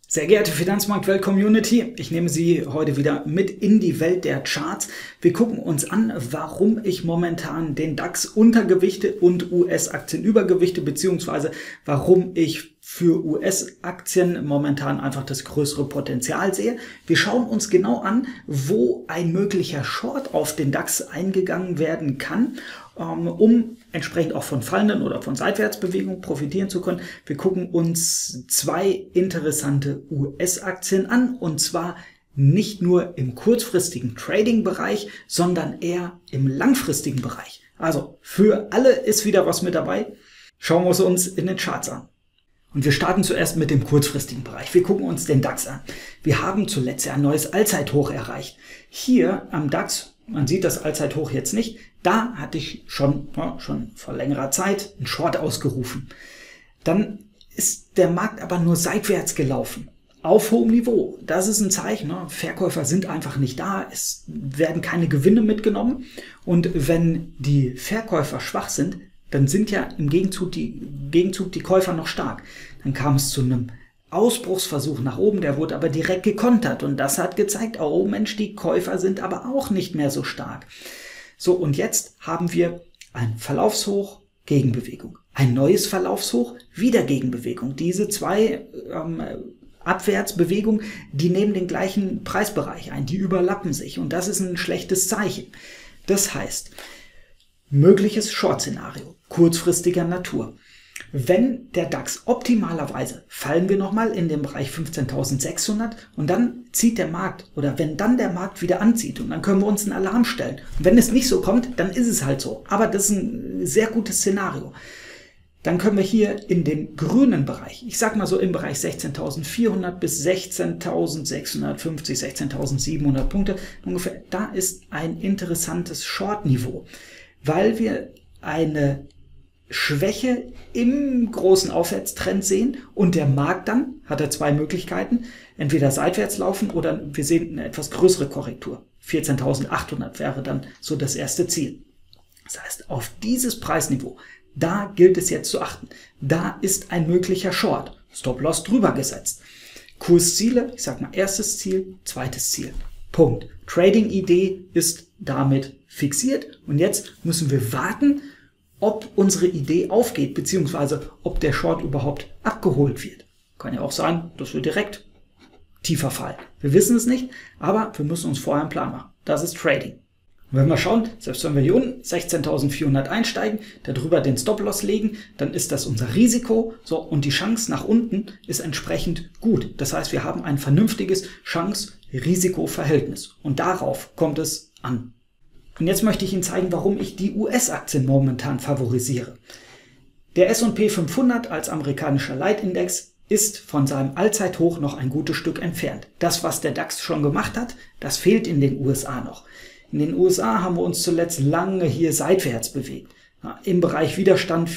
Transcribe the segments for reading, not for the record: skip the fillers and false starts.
Sehr geehrte Finanzmarktwelt-Community, ich nehme Sie heute wieder mit in die Welt der Charts. Wir gucken uns an, warum ich momentan den DAX untergewichte und US-Aktien übergewichte, beziehungsweise warum ich für US-Aktien momentan einfach das größere Potenzial sehe. Wir schauen uns genau an, wo ein möglicher Short auf den DAX eingegangen werden kann, um entsprechend auch von fallenden oder von Seitwärtsbewegungen profitieren zu können. Wir gucken uns zwei interessante US-Aktien an, und zwar nicht nur im kurzfristigen Trading-Bereich, sondern eher im langfristigen Bereich. Also für alle ist wieder was mit dabei. Schauen wir es uns in den Charts an. Und wir starten zuerst mit dem kurzfristigen Bereich. Wir gucken uns den DAX an. Wir haben zuletzt ja ein neues Allzeithoch erreicht. Hier am DAX, man sieht das Allzeithoch jetzt nicht, da hatte ich schon vor längerer Zeit einen Short ausgerufen. Dann ist der Markt aber nur seitwärts gelaufen. Auf hohem Niveau. Das ist ein Zeichen. Verkäufer sind einfach nicht da. Es werden keine Gewinne mitgenommen. Und wenn die Verkäufer schwach sind, dann sind ja im Gegenzug die Käufer noch stark. Dann kam es zu einem Ausbruchsversuch nach oben, der wurde aber direkt gekontert. Und das hat gezeigt, oh Mensch, die Käufer sind aber auch nicht mehr so stark. So, und jetzt haben wir ein Verlaufshoch, Gegenbewegung. Ein neues Verlaufshoch, wieder Gegenbewegung. Diese zwei Abwärtsbewegungen, die nehmen den gleichen Preisbereich ein, die überlappen sich. Und das ist ein schlechtes Zeichen. Das heißt, mögliches Short-Szenario, kurzfristiger Natur. Wenn der DAX optimalerweise, fallen wir nochmal in den Bereich 15.600 und dann zieht der Markt, oder wenn dann der Markt wieder anzieht, und dann können wir uns einen Alarm stellen. Und wenn es nicht so kommt, dann ist es halt so. Aber das ist ein sehr gutes Szenario. Dann können wir hier in den grünen Bereich, ich sag mal so im Bereich 16.400 bis 16.650, 16.700 Punkte ungefähr, da ist ein interessantes Short-Niveau, weil wir eine Schwäche im großen Aufwärtstrend sehen und der Markt dann, hat er zwei Möglichkeiten, entweder seitwärts laufen oder wir sehen eine etwas größere Korrektur. 14.800 wäre dann so das erste Ziel. Das heißt, auf dieses Preisniveau, da gilt es jetzt zu achten. Da ist ein möglicher Short, Stop-Loss drüber gesetzt. Kursziele, ich sag mal erstes Ziel, zweites Ziel. Punkt. Trading-Idee ist damit fixiert und jetzt müssen wir warten, ob unsere Idee aufgeht, beziehungsweise ob der Short überhaupt abgeholt wird. Kann ja auch sein, dass wir direkt tiefer fallen. Wir wissen es nicht, aber wir müssen uns vorher einen Plan machen. Das ist Trading. Und wenn wir schauen, selbst wenn wir hier unten 16.400 einsteigen, darüber den Stop-Loss legen, dann ist das unser Risiko. So, und die Chance nach unten ist entsprechend gut. Das heißt, wir haben ein vernünftiges Chance-Risiko-Verhältnis. Und darauf kommt es an. Und jetzt möchte ich Ihnen zeigen, warum ich die US-Aktien momentan favorisiere. Der S&P 500 als amerikanischer Leitindex ist von seinem Allzeithoch noch ein gutes Stück entfernt. Das, was der DAX schon gemacht hat, das fehlt in den USA noch. In den USA haben wir uns zuletzt lange hier seitwärts bewegt. Im Bereich Widerstand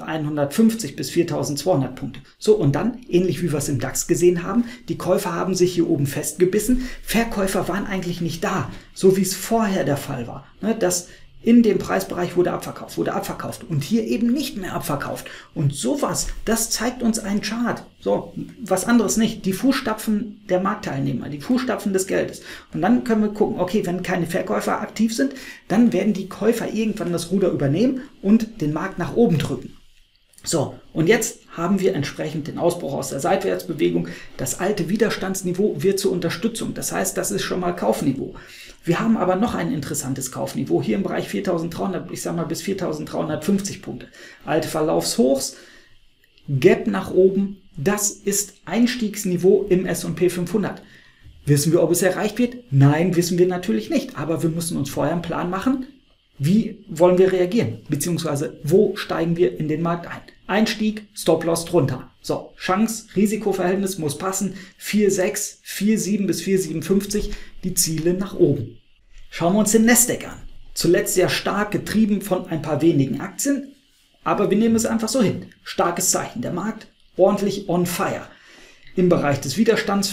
4.150 bis 4.200 Punkte. So, und dann, ähnlich wie wir es im DAX gesehen haben, die Käufer haben sich hier oben festgebissen. Verkäufer waren eigentlich nicht da, so wie es vorher der Fall war. Das in dem Preisbereich wurde abverkauft und hier eben nicht mehr abverkauft. Und sowas, das zeigt uns ein Chart. So, was anderes nicht. Die Fußstapfen der Marktteilnehmer, die Fußstapfen des Geldes. Und dann können wir gucken, okay, wenn keine Verkäufer aktiv sind, dann werden die Käufer irgendwann das Ruder übernehmen und den Markt nach oben drücken. So, und jetzt haben wir entsprechend den Ausbruch aus der Seitwärtsbewegung. Das alte Widerstandsniveau wird zur Unterstützung. Das heißt, das ist schon mal Kaufniveau. Wir haben aber noch ein interessantes Kaufniveau, hier im Bereich 4.300, ich sag mal bis 4.350 Punkte. Alte Verlaufshochs, Gap nach oben, das ist Einstiegsniveau im S&P 500. Wissen wir, ob es erreicht wird? Nein, wissen wir natürlich nicht, aber wir müssen uns vorher einen Plan machen, wie wollen wir reagieren, beziehungsweise wo steigen wir in den Markt ein. Einstieg, Stop-Loss drunter. So, Chance-Risiko-Verhältnis muss passen, 4,6, 4,7 bis 4,57, die Ziele nach oben. Schauen wir uns den Nasdaq an. Zuletzt sehr stark getrieben von ein paar wenigen Aktien, aber wir nehmen es einfach so hin. Starkes Zeichen, der Markt ordentlich on fire. Im Bereich des Widerstands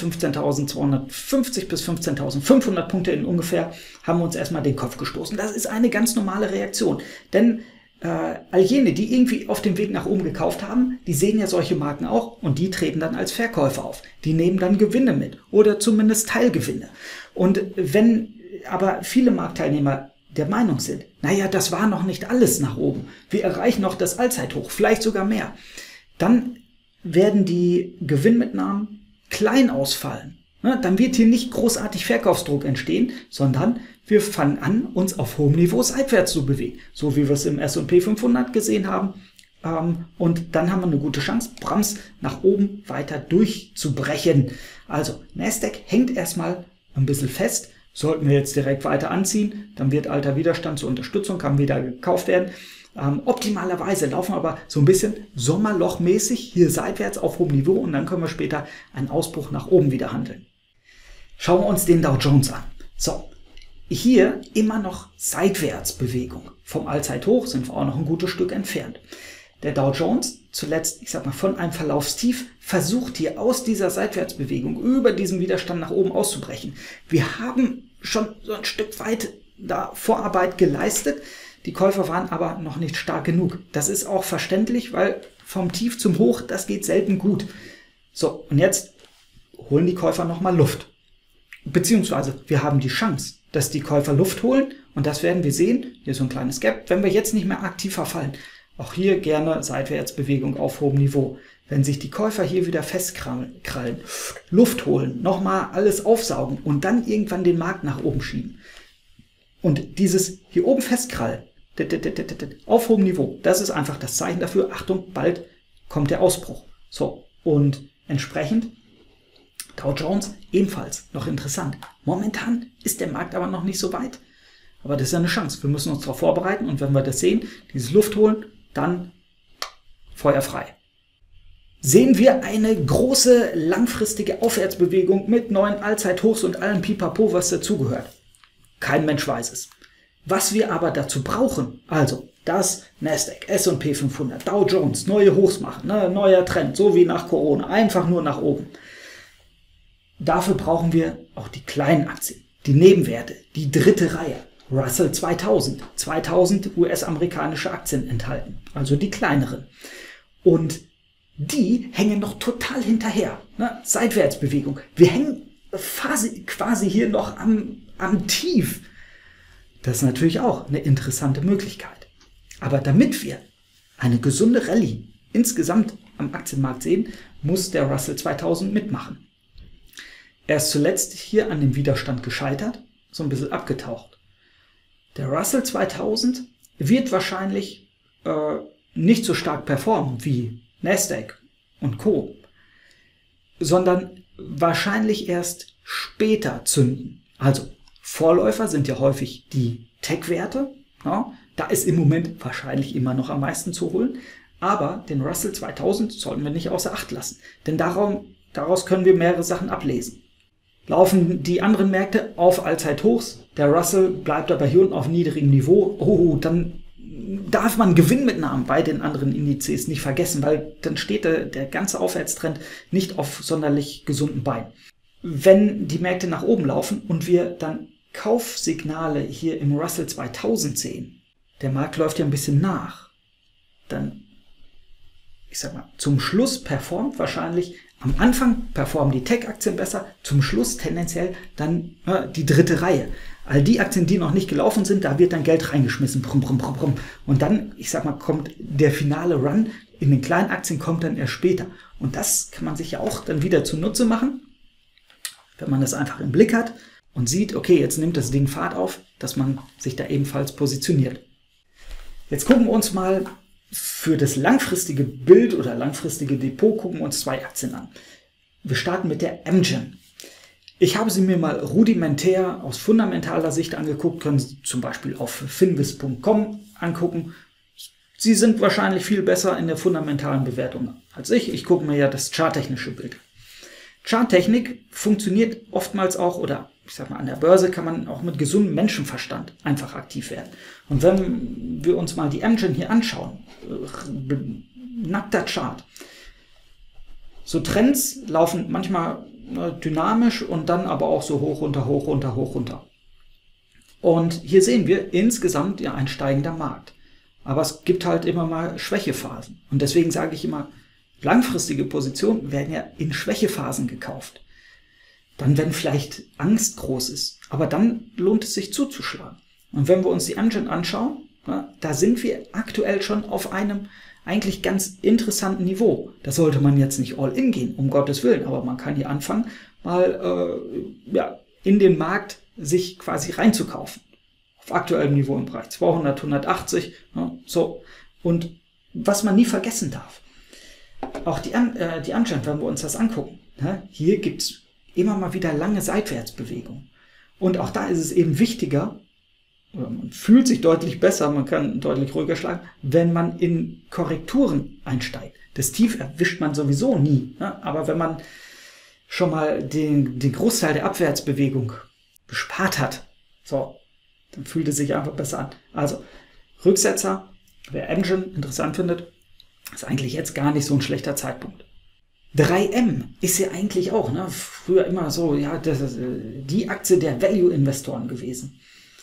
15.250 bis 15.500 Punkte in ungefähr haben wir uns erstmal den Kopf gestoßen. Das ist eine ganz normale Reaktion, denn all jene, die irgendwie auf dem Weg nach oben gekauft haben, die sehen ja solche Marken auch und die treten dann als Verkäufer auf. Die nehmen dann Gewinne mit oder zumindest Teilgewinne. Und wenn aber viele Marktteilnehmer der Meinung sind, naja, das war noch nicht alles nach oben, wir erreichen noch das Allzeithoch, vielleicht sogar mehr, dann werden die Gewinnmitnahmen klein ausfallen. Dann wird hier nicht großartig Verkaufsdruck entstehen, sondern wir fangen an, uns auf hohem Niveau seitwärts zu bewegen, so wie wir es im S&P 500 gesehen haben. Und dann haben wir eine gute Chance, Brams nach oben weiter durchzubrechen. Also Nasdaq hängt erstmal ein bisschen fest. Sollten wir jetzt direkt weiter anziehen, dann wird alter Widerstand zur Unterstützung, kann wieder gekauft werden. Optimalerweise laufen wir aber so ein bisschen sommerlochmäßig hier seitwärts auf hohem Niveau und dann können wir später einen Ausbruch nach oben wieder handeln. Schauen wir uns den Dow Jones an. So, hier immer noch Seitwärtsbewegung. Vom Allzeithoch sind wir auch noch ein gutes Stück entfernt. Der Dow Jones, zuletzt, ich sag mal, von einem Verlaufstief, versucht hier aus dieser Seitwärtsbewegung über diesen Widerstand nach oben auszubrechen. Wir haben schon so ein Stück weit da Vorarbeit geleistet. Die Käufer waren aber noch nicht stark genug. Das ist auch verständlich, weil vom Tief zum Hoch, das geht selten gut. So, und jetzt holen die Käufer nochmal Luft. Beziehungsweise wir haben die Chance, dass die Käufer Luft holen und das werden wir sehen. Hier so ein kleines Gap, wenn wir jetzt nicht mehr aktiv verfallen. Auch hier gerne Seitwärtsbewegung auf hohem Niveau. Wenn sich die Käufer hier wieder festkrallen, Luft holen, nochmal alles aufsaugen und dann irgendwann den Markt nach oben schieben. Und dieses hier oben festkrallen, auf hohem Niveau, das ist einfach das Zeichen dafür, Achtung, bald kommt der Ausbruch. So, und entsprechend Dow Jones ebenfalls noch interessant. Momentan ist der Markt aber noch nicht so weit. Aber das ist ja eine Chance. Wir müssen uns darauf vorbereiten und wenn wir das sehen, dieses Luft holen, dann Feuer frei. Sehen wir eine große langfristige Aufwärtsbewegung mit neuen Allzeithochs und allem Pipapo, was dazugehört? Kein Mensch weiß es. Was wir aber dazu brauchen, also dass Nasdaq, S&P 500, Dow Jones neue Hochs machen, neuer Trend, so wie nach Corona, einfach nur nach oben. Dafür brauchen wir auch die kleinen Aktien, die Nebenwerte, die dritte Reihe. Russell 2000, 2000 US-amerikanische Aktien enthalten, also die kleineren. Und die hängen noch total hinterher. Seitwärtsbewegung. Wir hängen quasi hier noch am Tief. Das ist natürlich auch eine interessante Möglichkeit. Aber damit wir eine gesunde Rallye insgesamt am Aktienmarkt sehen, muss der Russell 2000 mitmachen. Er ist zuletzt hier an dem Widerstand gescheitert, so ein bisschen abgetaucht. Der Russell 2000 wird wahrscheinlich nicht so stark performen wie Nasdaq und Co., sondern wahrscheinlich erst später zünden. Also Vorläufer sind ja häufig die Tech-Werte. Ja, da ist im Moment wahrscheinlich immer noch am meisten zu holen. Aber den Russell 2000 sollten wir nicht außer Acht lassen. Denn daraus können wir mehrere Sachen ablesen. Laufen die anderen Märkte auf Allzeithochs, der Russell bleibt aber hier unten auf niedrigem Niveau, dann darf man Gewinnmitnahmen bei den anderen Indizes nicht vergessen, weil dann steht der ganze Aufwärtstrend nicht auf sonderlich gesunden Beinen. Wenn die Märkte nach oben laufen und wir dann Kaufsignale hier im Russell 2000 sehen, der Markt läuft ja ein bisschen nach, dann, ich sag mal, zum Schluss performt wahrscheinlich, am Anfang performen die Tech-Aktien besser, zum Schluss tendenziell dann die dritte Reihe. All die Aktien, die noch nicht gelaufen sind, da wird dann Geld reingeschmissen. Und dann, ich sag mal, kommt der finale Run in den kleinen Aktien, kommt dann erst später. Und das kann man sich ja auch dann wieder zunutze machen, wenn man das einfach im Blick hat und sieht, okay, jetzt nimmt das Ding Fahrt auf, dass man sich da ebenfalls positioniert. Jetzt gucken wir uns mal für das langfristige Bild oder langfristige Depot gucken wir uns zwei Aktien an. Wir starten mit der Amgen. Ich habe sie mir mal rudimentär aus fundamentaler Sicht angeguckt, können Sie zum Beispiel auf finvis.com angucken. Sie sind wahrscheinlich viel besser in der fundamentalen Bewertung als ich. Ich gucke mir ja das charttechnische Bild. Charttechnik funktioniert oftmals auch, oder ich sag mal, an der Börse kann man auch mit gesundem Menschenverstand einfach aktiv werden. Und wenn wir uns mal die Amgen hier anschauen, nackter Chart, so Trends laufen manchmal dynamisch und dann aber auch so hoch, runter, hoch, runter, hoch, runter. Und hier sehen wir insgesamt ja ein steigender Markt. aber es gibt halt immer mal Schwächephasen. Und deswegen sage ich immer, langfristige Positionen werden ja in Schwächephasen gekauft. Dann, wenn vielleicht Angst groß ist. Aber dann lohnt es sich zuzuschlagen. Und wenn wir uns die Amgen anschauen, da sind wir aktuell schon auf einem eigentlich ganz interessanten Niveau. Da sollte man jetzt nicht all in gehen, um Gottes Willen, aber man kann hier anfangen, mal in den Markt sich quasi reinzukaufen. Auf aktuellem Niveau im Bereich 200, 180, so. Und was man nie vergessen darf, auch die Amgen, wenn wir uns das angucken, hier gibt es immer mal wieder lange Seitwärtsbewegungen. Und auch da ist es eben wichtiger, oder man fühlt sich deutlich besser, man kann deutlich ruhiger schlagen, wenn man in Korrekturen einsteigt. Das Tief erwischt man sowieso nie. Aber wenn man schon mal den Großteil der Abwärtsbewegung bespart hat, so, dann fühlt es sich einfach besser an. Also Rücksetzer, wer Amgen interessant findet, ist eigentlich jetzt gar nicht so ein schlechter Zeitpunkt. 3M ist ja eigentlich auch, früher immer so, das ist die Aktie der Value-Investoren gewesen.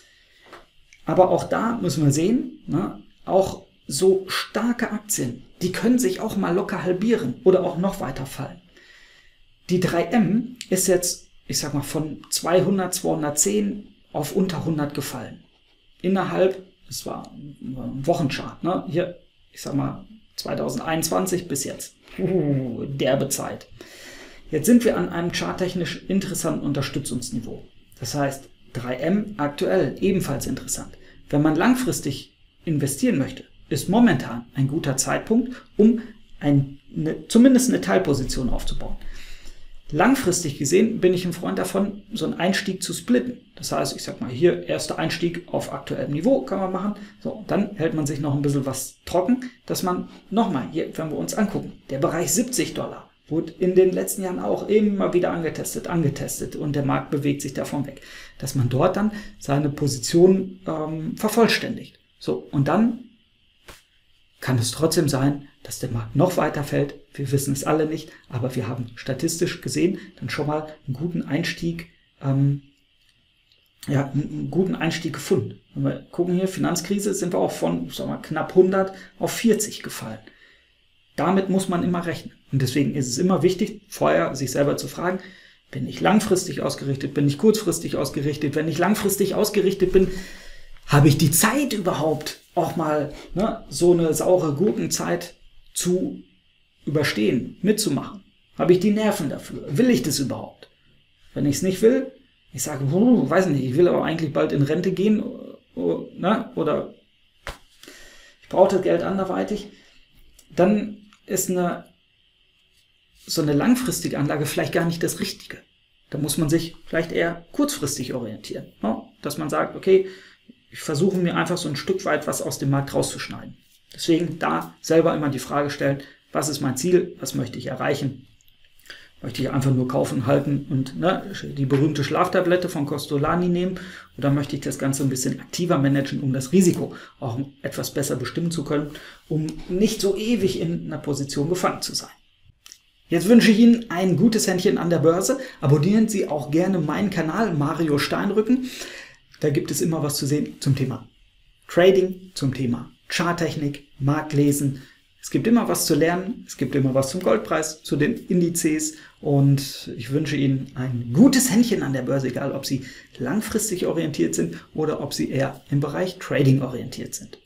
Aber auch da müssen wir sehen, auch so starke Aktien, die können sich auch mal locker halbieren oder auch noch weiter fallen. Die 3M ist jetzt, ich sag mal, von 200, 210 auf unter 100 gefallen. Innerhalb, das war ein Wochenchart, hier, ich sag mal, 2021 bis jetzt. Derbe Zeit. Jetzt sind wir an einem charttechnisch interessanten Unterstützungsniveau. Das heißt, 3M aktuell ebenfalls interessant. Wenn man langfristig investieren möchte, ist momentan ein guter Zeitpunkt, um zumindest eine Teilposition aufzubauen. Langfristig gesehen bin ich ein Freund davon, so einen Einstieg zu splitten. Das heißt, ich sag mal hier, erster Einstieg auf aktuellem Niveau kann man machen. So, dann hält man sich noch ein bisschen was trocken, dass man nochmal hier, wenn wir uns angucken, der Bereich $70 wurde in den letzten Jahren auch immer wieder angetestet und der Markt bewegt sich davon weg, dass man dort dann seine Position vervollständigt. So, und dann kann es trotzdem sein, dass der Markt noch weiter fällt. Wir wissen es alle nicht, aber wir haben statistisch gesehen dann schon mal einen guten Einstieg, gefunden. Wenn wir gucken hier, Finanzkrise, sind wir auch von knapp 100 auf 40 gefallen. Damit muss man immer rechnen. Und deswegen ist es immer wichtig, vorher sich selber zu fragen, bin ich langfristig ausgerichtet, bin ich kurzfristig ausgerichtet? Wenn ich langfristig ausgerichtet bin, habe ich die Zeit überhaupt, auch mal so eine saure Gurkenzeit zu überstehen, mitzumachen? Habe ich die Nerven dafür? Will ich das überhaupt? Wenn ich es nicht will, ich sage, weiß nicht, ich will aber eigentlich bald in Rente gehen oder ich brauche das Geld anderweitig, dann ist so eine langfristige Anlage vielleicht gar nicht das Richtige. Da muss man sich vielleicht eher kurzfristig orientieren. Dass man sagt, okay, ich versuche mir einfach so ein Stück weit was aus dem Markt rauszuschneiden. Deswegen da selber immer die Frage stellen, was ist mein Ziel, was möchte ich erreichen? Möchte ich einfach nur kaufen, halten und die berühmte Schlaftablette von Costolani nehmen? Oder möchte ich das Ganze ein bisschen aktiver managen, um das Risiko auch etwas besser bestimmen zu können, um nicht so ewig in einer Position gefangen zu sein? Jetzt wünsche ich Ihnen ein gutes Händchen an der Börse. Abonnieren Sie auch gerne meinen Kanal Mario Steinrücken. Da gibt es immer was zu sehen zum Thema Trading, zum Thema Charttechnik, Marktlesen. Es gibt immer was zu lernen, es gibt immer was zum Goldpreis, zu den Indizes und ich wünsche Ihnen ein gutes Händchen an der Börse, egal ob Sie langfristig orientiert sind oder ob Sie eher im Bereich Trading orientiert sind.